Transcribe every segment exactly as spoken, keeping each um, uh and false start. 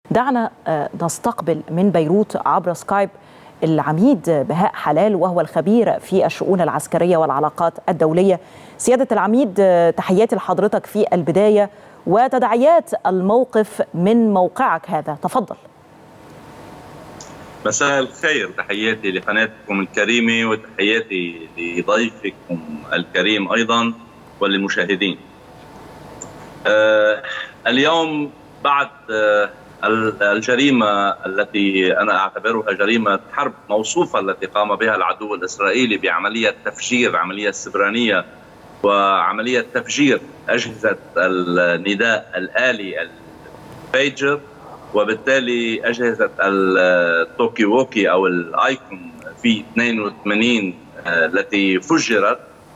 دعنا نستقبل من بيروت عبر سكايب العميد بهاء حلال، وهو الخبير في الشؤون العسكرية والعلاقات الدولية. سيادة العميد، تحياتي لحضرتك في البداية وتداعيات الموقف من موقعك هذا، تفضل. مساء الخير، تحياتي لقناتكم الكريمة وتحياتي لضيفكم الكريم أيضا وللمشاهدين. آه اليوم بعد آه الجريمة التي أنا أعتبرها جريمة حرب موصوفة التي قام بها العدو الإسرائيلي بعملية تفجير، عملية سبرانية وعملية تفجير أجهزة النداء الآلي البيجر، وبالتالي أجهزة التوكي ووكي أو الآيكون في اثنين وثمانين التي فجرت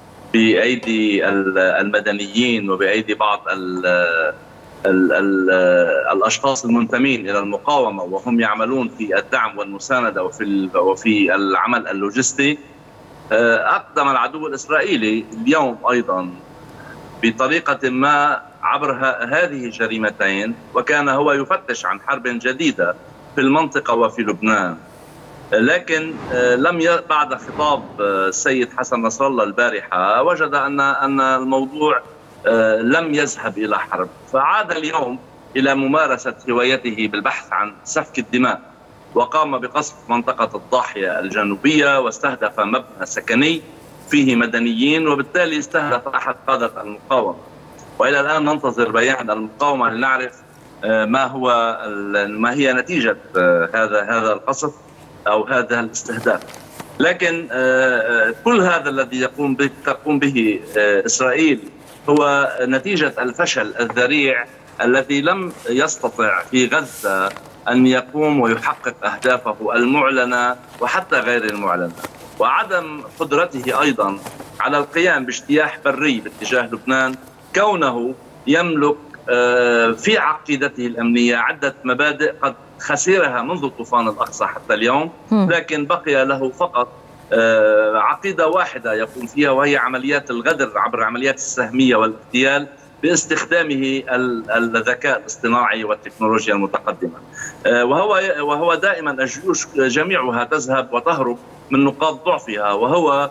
بأيدي المدنيين وبأيدي بعض ال ال ال الأشخاص المنتمين إلى المقاومة وهم يعملون في الدعم والمساندة وفي وفي العمل اللوجستي. أقدم العدو الإسرائيلي اليوم أيضا بطريقة ما عبر هذه الجريمتين، وكان هو يفتش عن حرب جديدة في المنطقة وفي لبنان، لكن لم بعد خطاب السيد حسن نصر الله البارحة وجد أن أن الموضوع لم يذهب إلى حرب، فعاد اليوم إلى ممارسة هوايته بالبحث عن سفك الدماء، وقام بقصف منطقة الضاحية الجنوبية واستهدف مبنى سكني فيه مدنيين، وبالتالي استهدف أحد قادة المقاومة. وإلى الآن ننتظر بيان المقاومة لنعرف ما هو ما هي نتيجة هذا هذا القصف أو هذا الاستهداف. لكن كل هذا الذي يقوم به تقوم به إسرائيل هو نتيجة الفشل الذريع الذي لم يستطع في غزة أن يقوم ويحقق أهدافه المعلنة وحتى غير المعلنة، وعدم قدرته أيضا على القيام باجتياح بري باتجاه لبنان، كونه يملك في عقيدته الأمنية عدة مبادئ قد خسرها منذ طوفان الأقصى حتى اليوم، لكن بقي له فقط عقيدة واحدة يقوم فيها، وهي عمليات الغدر عبر عمليات السهمية والاغتيال باستخدامه الذكاء الاصطناعي والتكنولوجيا المتقدمة. وهو وهو دائما الجيوش جميعها تذهب وتهرب من نقاط ضعفها، وهو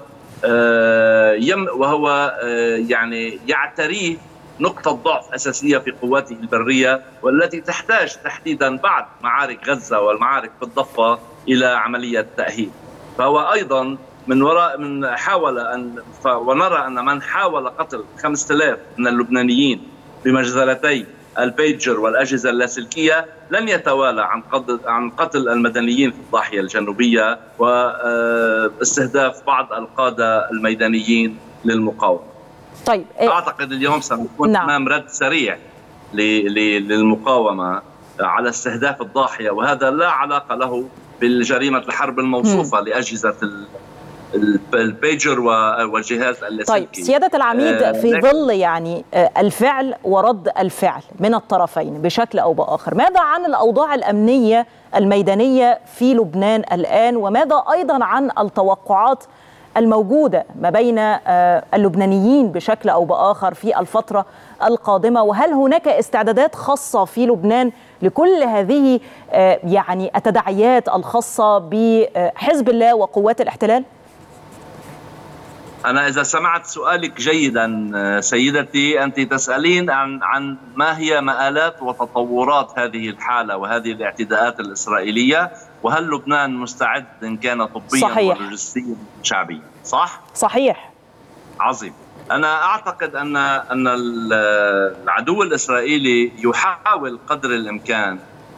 يم وهو يعني يعتريه نقطة ضعف أساسية في قواته البرية، والتي تحتاج تحديدا بعد معارك غزة والمعارك في الضفة إلى عملية تأهيل. فهو أيضا من وراء من حاول أن ونرى أن من حاول قتل خمسة آلاف من اللبنانيين بمجزرتي البيجر والأجهزة اللاسلكية لن يتوالى عن قتل عن قتل المدنيين في الضاحية الجنوبية واستهداف بعض القادة الميدانيين للمقاومة. طيب أعتقد اليوم سنكون أمام رد سريع للمقاومة على استهداف الضاحية، وهذا لا علاقة له بالجريمة الحرب الموصوفة م. لأجهزة البيجر والجهاز اللاسلكي. طيب سيادة العميد، في ظل يعني الفعل ورد الفعل من الطرفين بشكل أو بآخر، ماذا عن الأوضاع الأمنية الميدانية في لبنان الآن، وماذا أيضا عن التوقعات الموجودة ما بين اللبنانيين بشكل أو بآخر في الفترة القادمة؟ وهل هناك استعدادات خاصة في لبنان لكل هذه يعني التداعيات الخاصة بحزب الله وقوات الاحتلال؟ أنا إذا سمعت سؤالك جيدا سيدتي، أنت تسألين عن عن ما هي مآلات وتطورات هذه الحالة وهذه الاعتداءات الإسرائيلية، وهل لبنان مستعد إن كان طبيا ولوجستيا شعبيا، صح؟ صحيح. عظيم. أنا أعتقد أن أن العدو الإسرائيلي يحاول قدر الإمكان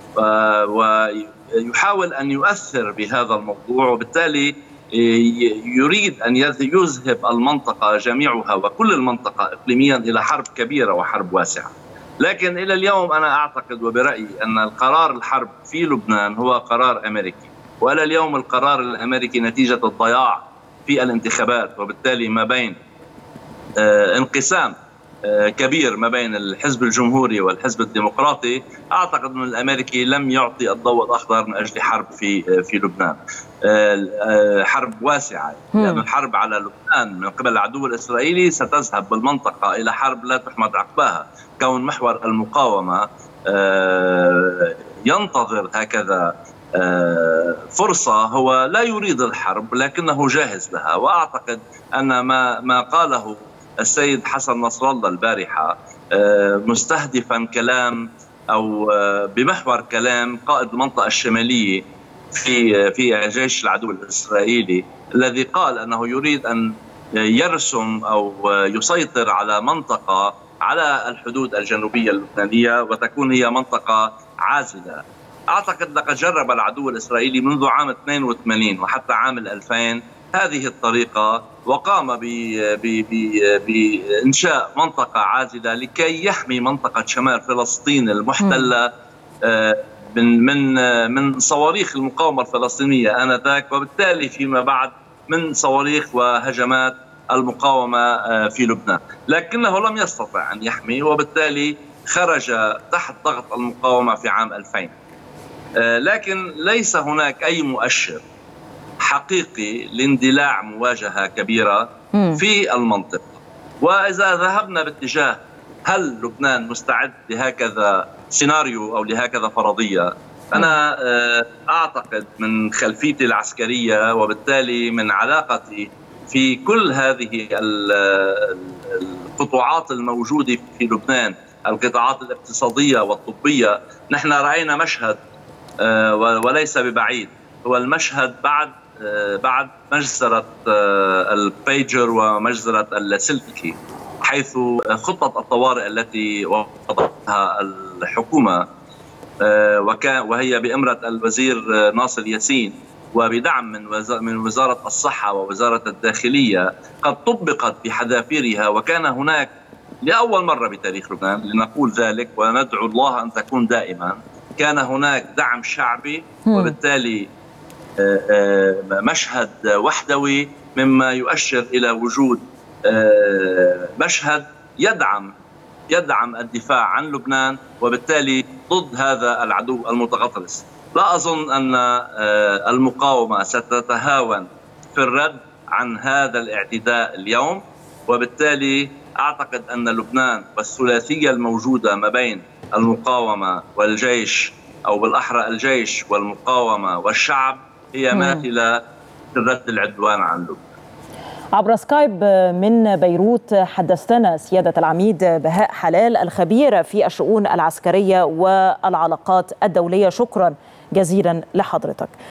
ويحاول أن يؤثر بهذا الموضوع، وبالتالي يريد أن يذهب المنطقة جميعها وكل المنطقة إقليميا إلى حرب كبيرة وحرب واسعة. لكن إلى اليوم أنا أعتقد وبرأيي أن القرار الحرب في لبنان هو قرار أمريكي، وإلى اليوم القرار الأمريكي نتيجة الضياع في الانتخابات، وبالتالي ما بين انقسام كبير ما بين الحزب الجمهوري والحزب الديمقراطي، أعتقد أن الأمريكي لم يعطي الضوء الأخضر من أجل حرب في في لبنان، حرب واسعة، لأن الحرب على لبنان من قبل العدو الإسرائيلي ستذهب بالمنطقة إلى حرب لا تحمد عقباها، كون محور المقاومة ينتظر هكذا فرصة هو لا يريد الحرب لكنه جاهز لها. وأعتقد أن ما ما قاله السيد حسن نصر الله البارحة مستهدفا كلام أو بمحور كلام قائد المنطقة الشمالية في في جيش العدو الإسرائيلي، الذي قال أنه يريد أن يرسم أو يسيطر على منطقة على الحدود الجنوبية اللبنانية وتكون هي منطقة عازلة. أعتقد لقد جرب العدو الإسرائيلي منذ عام اثنين وثمانين وحتى عام ألفين هذه الطريقة، وقام بإنشاء منطقة عازلة لكي يحمي منطقة شمال فلسطين المحتلة من من من صواريخ المقاومة الفلسطينية آنذاك، وبالتالي فيما بعد من صواريخ وهجمات المقاومة في لبنان، لكنه لم يستطع أن يحمي وبالتالي خرج تحت ضغط المقاومة في عام ألفين. لكن ليس هناك أي مؤشر حقيقي لاندلاع مواجهة كبيرة في المنطقة. وإذا ذهبنا باتجاه هل لبنان مستعد لهكذا سيناريو أو لهكذا فرضية، أنا أعتقد من خلفيتي العسكرية وبالتالي من علاقتي في كل هذه القطاعات الموجودة في لبنان، القطاعات الاقتصادية والطبية، نحن رأينا مشهد وليس ببعيد، هو المشهد بعد بعد مجزرة البيجر ومجزرة اللاسلكي، حيث خطة الطوارئ التي وضعتها الحكومة وهي بإمرة الوزير ناصر ياسين وبدعم من من وزارة الصحة ووزارة الداخلية قد طبقت بحذافيرها، وكان هناك لأول مرة بتاريخ لبنان لنقول ذلك وندعو الله أن تكون دائما، كان هناك دعم شعبي وبالتالي مشهد وحدوي مما يؤشر إلى وجود مشهد يدعم يدعم الدفاع عن لبنان وبالتالي ضد هذا العدو المتغطرس. لا أظن أن المقاومة ستتهاون في الرد عن هذا الاعتداء اليوم، وبالتالي أعتقد أن لبنان والثلاثية الموجودة ما بين المقاومة والجيش أو بالأحرى الجيش والمقاومة والشعب هي ماثلة في الرد العدوان عن لبنان. عبر سكايب من بيروت حدثتنا سيادة العميد بهاء حلال الخبير في الشؤون العسكرية والعلاقات الدولية. شكرا جزيلا لحضرتك.